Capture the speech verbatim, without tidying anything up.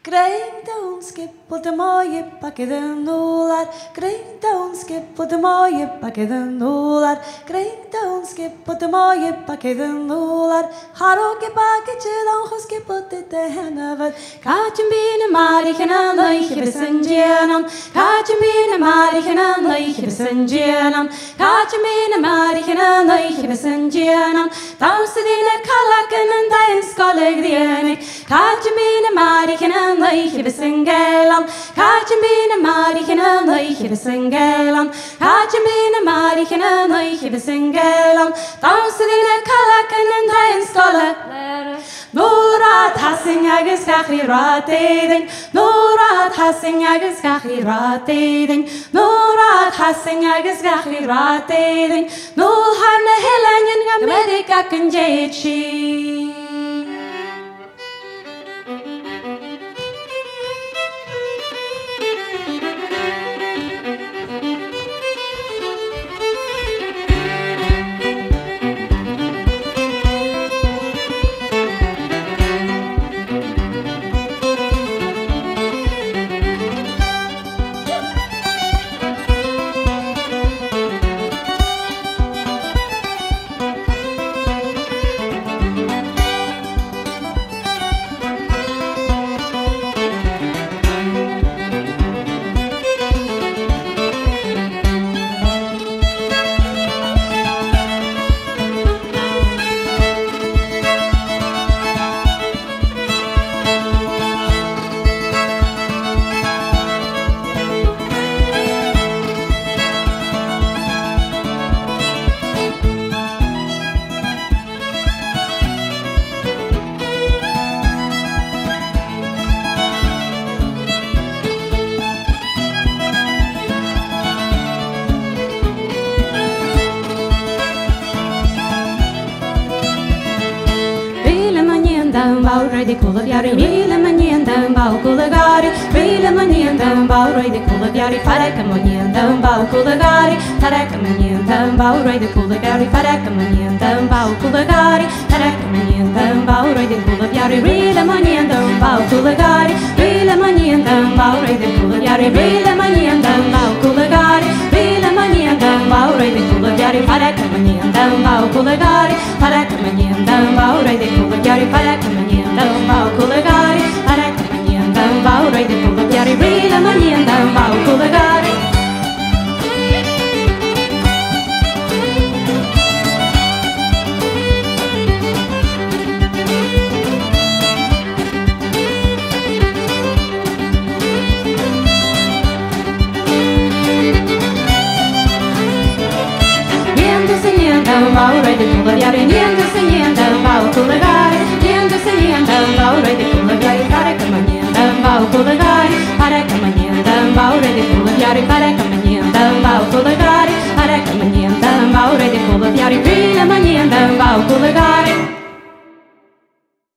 Greinta un skip de mooie pakken nolar. Greinta un skip de mooie pakken nolar. Greinta un skip de mooie pakken nolar. Haroke pakketje dan geskip dit de hennever. Kaatje binnen marigen aan leegje besenjenan. Kaatje binnen marigen aan leegje besenjenan. Kaatje binnen marigen aan leegje besenjenan. Dansen in de kalaken en dans kollegdienik. Kaatje binnen marigen aan leegje besengelan. Kaatje binnen marigen aan leegje besengelan. Kaatje binnen marigen aan leegje besengelan. Dansen in de kalaken en dans kollegdienik. Norat hassing agus gachri rateding. Norat hassing agus gachri rateding. Norat hassing agus gachri rateding. Nol harne helangen gamerika kunjechi. Baurai de Kulaviari, Rila Manienda, Bau Kulagari, Rila Manienda, Baurai de Kulaviari, Faraka Manienda, Bau Kulagari, Taraka Manienda, Baurai de Kulaviari, Faraka Manienda, Bau Kulagari, Taraka Manienda, Baurai de Kulaviari, Rila Manienda, Bau Kulagari, Rila Manienda, Baurai de Kulaviari, Rila Manienda, Bau Kulagari, Rila Manienda, Baurai de Kulaviari, Faraka Manienda, Bau Kulagari, Taraka Manienda, Baurai de Kulaviari, Faraka Manienda, Bau Kulagari, Taraka Manienda, Baurai de Kulaviari, Rila Manienda, Bau Kulagari. Baurai de Kulaviari, Nienda Senienda, Bau Kulagari, Nienda Senienda, Baurai de Kulaviari, Taraka Manienda, Bau Kulagari, Taraka Manienda, Baurai de Kulaviari, Taraka Manienda, Bau Kulagari, Taraka Manienda, Baurai de Kulaviari, Rila Manienda, Bau Kulagari.